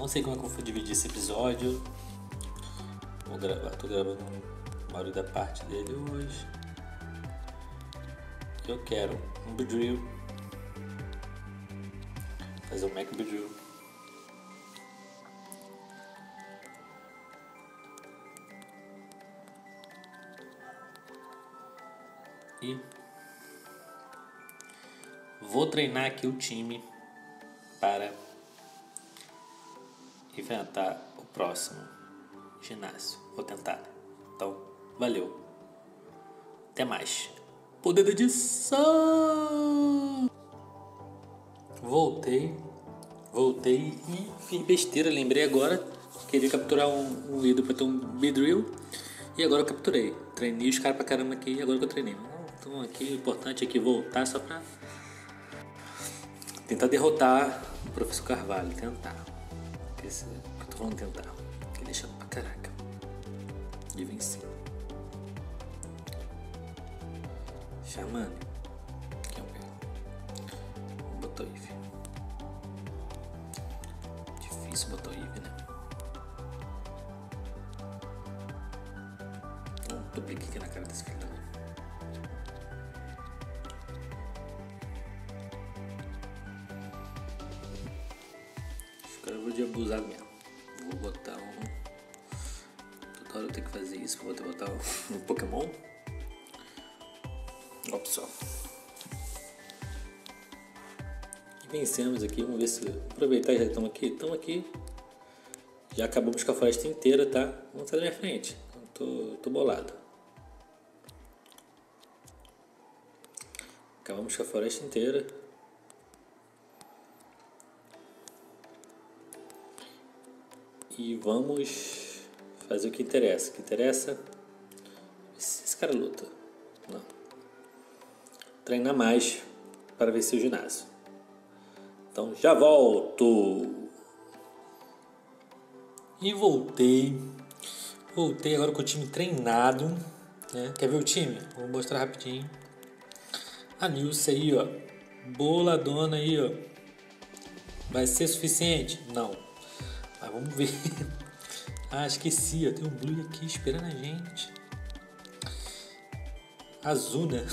Não sei como é que eu vou dividir esse episódio. Tô gravando uma hora da parte dele hoje. Eu quero um Beedrill. Fazer um Mac Beedrill. E vou treinar aqui o time para enfrentar o próximo ginásio. Vou tentar. Então, valeu. Até mais. Poder da edição. Voltei e fiz besteira. Lembrei agora. Queria capturar um ídolo para ter um Beedrill. E agora eu capturei. Treinei os caras pra caramba aqui. E agora que eu treinei. Então aqui o importante é que voltar só pra tentar derrotar o professor Carvalho. Tentar. Eu tô falando tentar. Que deixa pra caraca. De vencer. Xamã. Aqui é um pego. Vou botar o Eve. Difícil botar o Eve, né? Vamos duplicar aqui na cara desse filho da mãe. Agora eu vou de abusar mesmo. Vou botar um... Toda hora eu tenho que fazer isso. Vou botar um Pokémon. Opção. E vencemos aqui. Vamos ver se... Aproveitar, já estamos aqui. Já acabamos com a floresta inteira, tá? Vamos sair da minha frente. Tô bolado. Acabamos com a floresta inteira. E vamos fazer o que interessa. O que interessa... Esse cara luta. Não. Treinar mais para vencer o ginásio. Então já volto. E voltei agora com o time treinado, né? Quer ver o time? Vou mostrar rapidinho. A Nilce aí, ó. Boladona aí, ó. Vai ser suficiente? Não. Mas vamos ver. Ah, esqueci, ó. Tem um Blue aqui esperando a gente. Azul, né?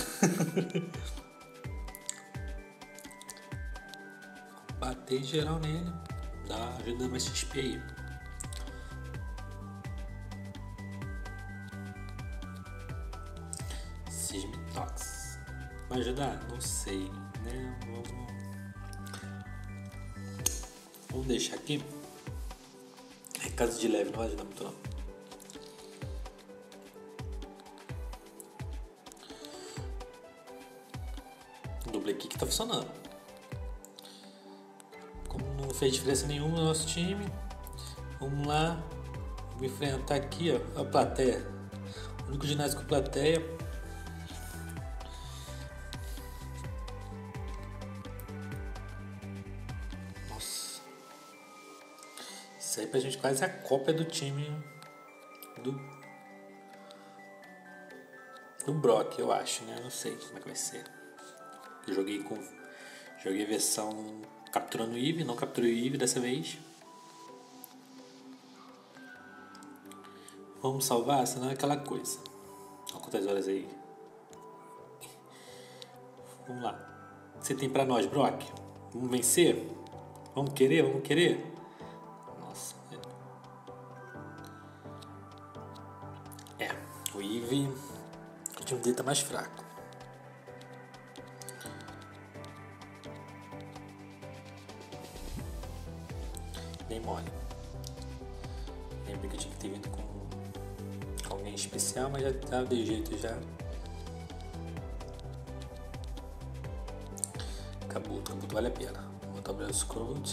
Bater geral nele. Ajuda mais XP aí. Sismitox. Vai ajudar? Não sei, né? Vamos deixar aqui. Recado de leve, não vai ajudar muito não. Dublê aqui que tá funcionando. Como não fez diferença nenhuma no nosso time, vamos lá. Vou enfrentar aqui, ó, a plateia. O único ginásio com plateia. Nossa. Isso aí pra gente quase a cópia do time do Brock, eu acho, né? Não sei como é que vai ser. Eu joguei a versão capturando o Eve, não capturei o Eve dessa vez. Vamos salvar, senão é aquela coisa. Olha quantas horas aí. Vamos lá. O que você tem pra nós, Brock? Vamos vencer? Vamos querer? Nossa. O Eve, o time dele tá mais fraco. Bem mole. Lembrei que eu tinha que ter vindo com alguém especial, mas já tá de jeito já. Acabou, vale a pena. Vou botar o Brasil Scrooge.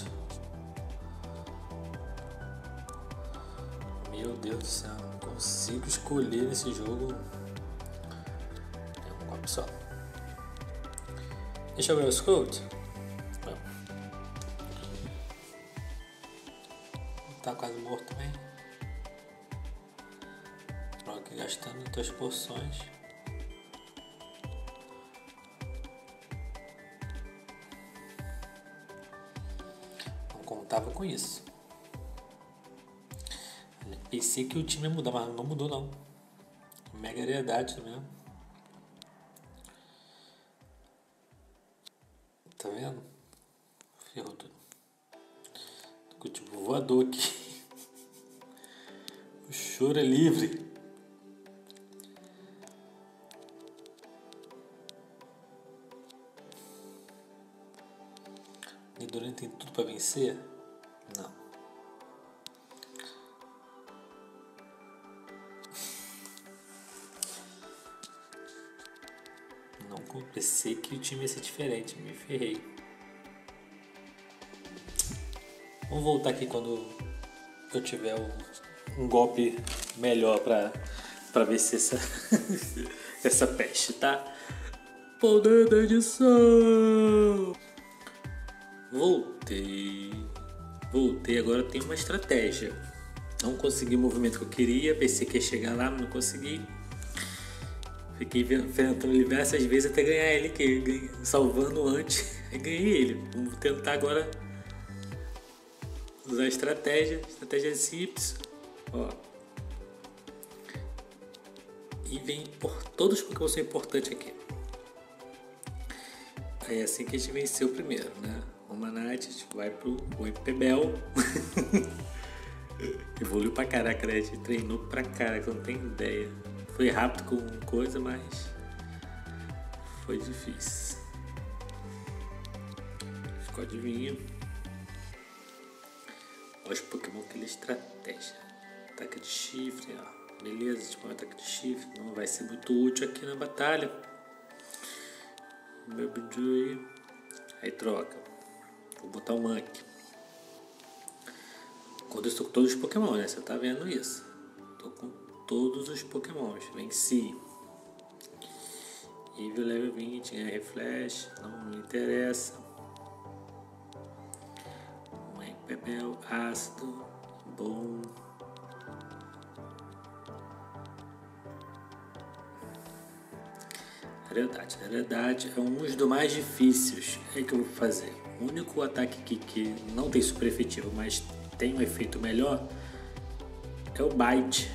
Meu Deus do céu, não consigo escolher nesse jogo. É uma opção. Deixa eu ver o Scrooge. Tá quase morto também. Brock gastando tuas poções. Não contava com isso. Pensei que o time ia mudar, mas não mudou não. Mega ariedade mesmo. Tá vendo? Ferrou tudo. Tô com o tipo voador aqui. O choro é livre. Nidoran tem tudo pra vencer? Não. Não pensei que o time ia ser diferente, me ferrei. Vamos voltar aqui quando eu tiver um golpe melhor pra vencer essa peste, tá? Poder da edição! Voltei, agora tem uma estratégia. Não consegui o movimento que eu queria, pensei que ia chegar lá, mas não consegui. Fiquei enfrentando ele diversas vezes até ganhar ele, que salvando antes, e ganhei ele. Vamos tentar agora usar a estratégia simples. Ó. E vem por todos os Pokémon são importantes aqui. É assim que a gente venceu o primeiro, né? O Manate, a gente vai pro Empebel. Evoluiu pra caraca, né? A gente treinou pra caraca, não tem ideia. Foi rápido com coisa, mas foi difícil. Ficou adivinho. Olha os Pokémon que ele é estratégia. Ataque de chifre, ó. Beleza, tipo um ataque de chifre. Não vai ser muito útil aqui na batalha. Aí troca. Vou botar o Monkey. Quando eu estou com todos os Pokémon, né? Você tá vendo isso? Tô com todos os Pokémons. Venci. Nível level 20, ganha Flash. Não me interessa. Empebel, ácido. Bom. Raridade é um dos mais difíceis. É que eu vou fazer. O único ataque aqui que não tem super efetivo, mas tem um efeito melhor, é o Bite.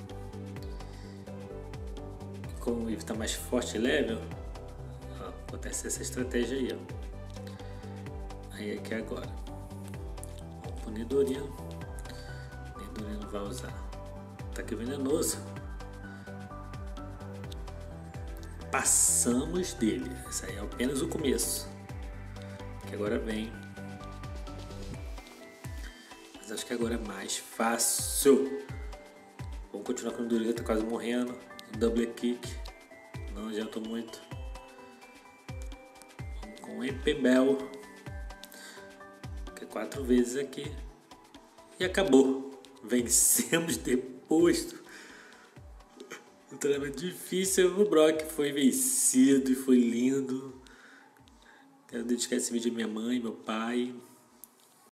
Como ele está mais forte level, ó, acontece essa estratégia aí, ó. Aí aqui agora. Vamos pro Nidorino. Nidorino vai usar ataque venenoso. Passamos dele. Esse aí é apenas o começo. Que agora vem. Mas acho que agora é mais fácil. Vamos continuar com o Nidorino, tá quase morrendo. Double kick. Não adianta muito. Vamos com o Empebel. Que é 4 vezes aqui. E acabou. Vencemos depois do treinamento difícil. O Brock foi vencido e foi lindo. Quero dedicar esse vídeo à minha mãe, meu pai.